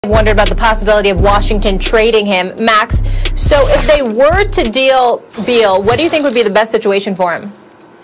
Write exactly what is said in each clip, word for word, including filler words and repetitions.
Wondered about the possibility of Washington trading him. Max, so if they were to deal Beal, what do you think would be the best situation for him?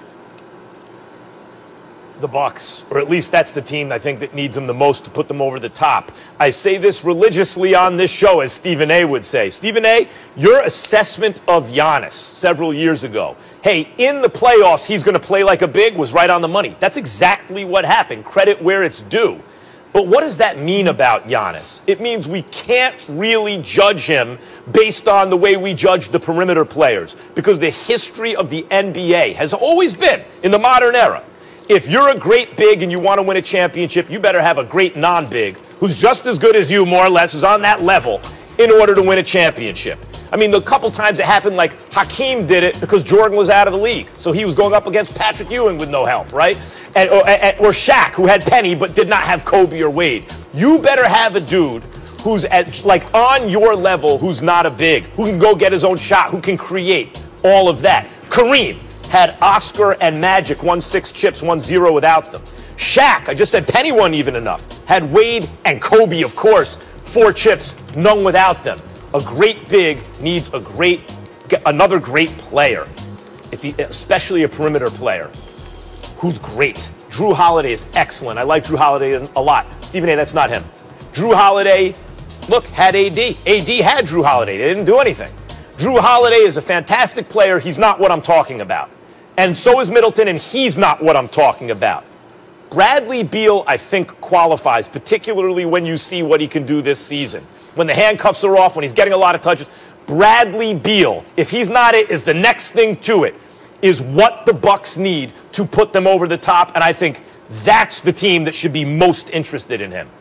The Bucks, or at least that's the team I think that needs him the most to put them over the top. I say this religiously on this show, as Stephen A. would say. Stephen A., your assessment of Giannis several years ago, hey, in the playoffs he's going to play like a big, was right on the money. That's exactly what happened. Credit where it's due. But what does that mean about Giannis? It means we can't really judge him based on the way we judge the perimeter players, because the history of the N B A has always been, in the modern era, if you're a great big and you want to win a championship, you better have a great non-big who's just as good as you, more or less, who's on that level in order to win a championship. I mean, the couple times it happened, like Hakeem did it because Jordan was out of the league. So he was going up against Patrick Ewing with no help, right? And, or, or Shaq, who had Penny but did not have Kobe or Wade. You better have a dude who's at, like on your level, who's not a big, who can go get his own shot, who can create all of that. Kareem had Oscar and Magic, won six chips, won zero without them. Shaq, I just said Penny won even enough, had Wade and Kobe, of course, four chips, none without them. A great big needs a great, another great player, if he, especially a perimeter player who's great. Drew Holiday is excellent. I like Drew Holiday a lot. Stephen A., that's not him. Drew Holiday, look, had A D. A D had Drew Holiday. They didn't do anything. Drew Holiday is a fantastic player. He's not what I'm talking about. And so is Middleton, and he's not what I'm talking about. Bradley Beal, I think, qualifies, particularly when you see what he can do this season. When the handcuffs are off, when he's getting a lot of touches. Bradley Beal, if he's not it, is the next thing to it, is what the Bucks need to put them over the top, and I think that's the team that should be most interested in him.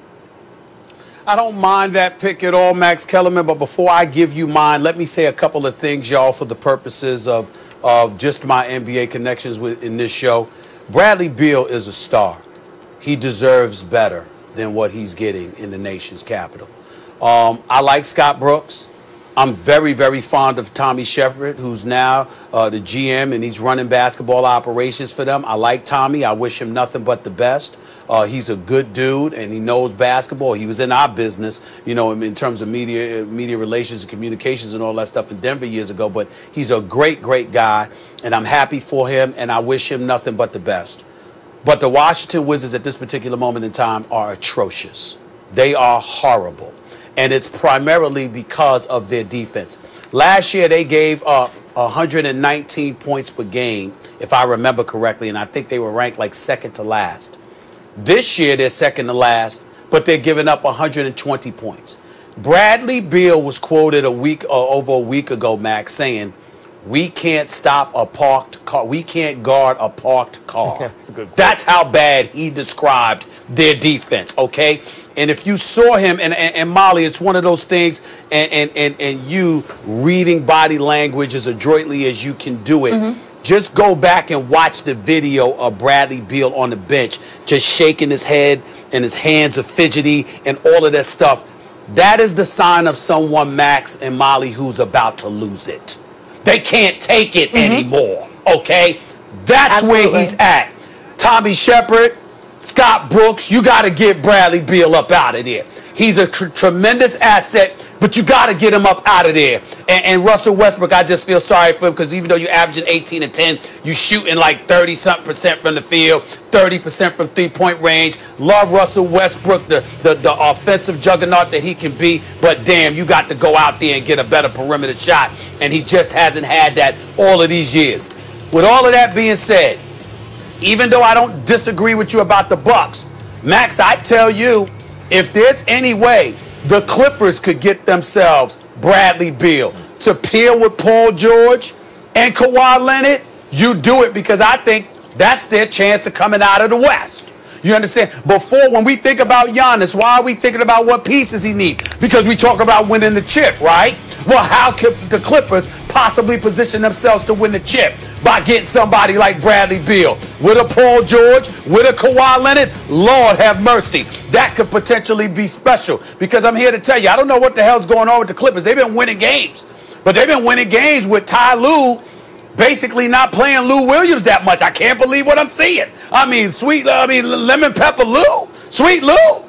I don't mind that pick at all, Max Kellerman, but before I give you mine, let me say a couple of things, y'all, for the purposes of, of just my N B A connections with, in this show. Bradley Beal is a star. He deserves better than what he's getting in the nation's capital. Um, I like Scott Brooks. I'm very, very fond of Tommy Shepard, who's now uh, the G M, and he's running basketball operations for them. I like Tommy. I wish him nothing but the best. Uh, he's a good dude, and he knows basketball. He was in our business, you know, in, in terms of media, media relations and communications and all that stuff in Denver years ago. But he's a great, great guy, and I'm happy for him, and I wish him nothing but the best. But the Washington Wizards at this particular moment in time are atrocious. They are horrible. And it's primarily because of their defense. Last year, they gave up one hundred nineteen points per game, if I remember correctly, and I think they were ranked like second to last. This year, they're second to last, but they're giving up one hundred twenty points. Bradley Beal was quoted a week uh, over a week ago, Max, saying, "We can't stop a parked car. We can't guard a parked car." That's a good quote. That's how bad he described their defense, okay? And if you saw him, and, and, and Molly, it's one of those things, and, and, and, and you reading body language as adroitly as you can do it, mm-hmm. just go back and watch the video of Bradley Beal on the bench, just shaking his head, and his hands are fidgety, and all of that stuff. That is the sign of someone, Max and Molly, who's about to lose it. They can't take it mm-hmm. anymore, okay? That's Absolutely. Where he's at. Tommy Shepard, Scott Brooks, you got to get Bradley Beal up out of there. He's a tr tremendous asset, but you got to get him up out of there. And, and Russell Westbrook, I just feel sorry for him, because even though you're averaging eighteen and ten, you shooting like thirty something percent from the field, thirty percent from three-point range. Love Russell Westbrook, the, the, the offensive juggernaut that he can be, but damn, you got to go out there and get a better perimeter shot, and he just hasn't had that all of these years. With all of that being said, even though I don't disagree with you about the Bucks, Max, I tell you, if there's any way the Clippers could get themselves Bradley Beal to pair with Paul George and Kawhi Leonard, you do it, because I think that's their chance of coming out of the West. You understand? Before, when we think about Giannis, why are we thinking about what pieces he needs? Because we talk about winning the chip, right? Well, how could the Clippers possibly position themselves to win the chip? By getting somebody like Bradley Beal, with a Paul George, with a Kawhi Leonard. Lord have mercy. That could potentially be special, because I'm here to tell you, I don't know what the hell's going on with the Clippers. They've been winning games, but they've been winning games with Ty Lue basically not playing Lou Williams that much. I can't believe what I'm seeing. I mean, sweet, I mean, lemon pepper Lou, sweet Lou.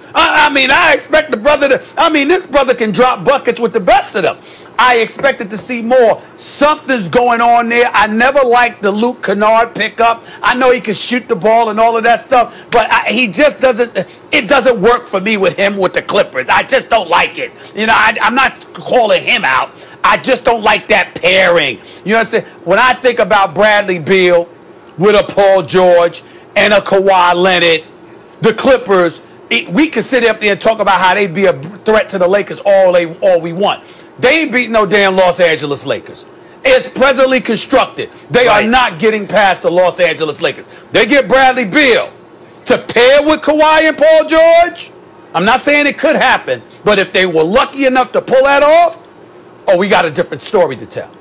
I, I mean, I expect the brother to, I mean, this brother can drop buckets with the best of them. I expected to see more. Something's going on there. I never liked the Luke Kennard pickup. I know he can shoot the ball and all of that stuff, but I, he just doesn't, it doesn't work for me with him with the Clippers. I just don't like it. You know, I, I'm not calling him out. I just don't like that pairing. You know what I'm saying? When I think about Bradley Beal with a Paul George and a Kawhi Leonard, the Clippers, it, we can sit up there and talk about how they'd be a threat to the Lakers all they all we want. They ain't beating no damn Los Angeles Lakers. It's presently constructed. They right. are not getting past the Los Angeles Lakers. They get Bradley Beal to pair with Kawhi and Paul George. I'm not saying it could happen, but if they were lucky enough to pull that off, oh, we got a different story to tell.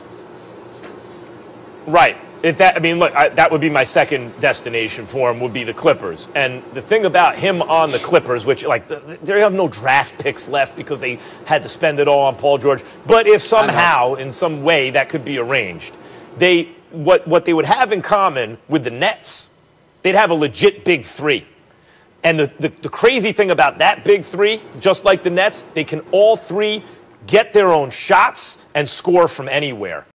Right. If that, I mean, look, I, that would be my second destination for him, would be the Clippers. And the thing about him on the Clippers, which, like, they have no draft picks left because they had to spend it all on Paul George. But if somehow, in some way, that could be arranged, they what what they would have in common with the Nets, they'd have a legit big three. And the, the, the crazy thing about that big three, just like the Nets, they can all three get their own shots and score from anywhere.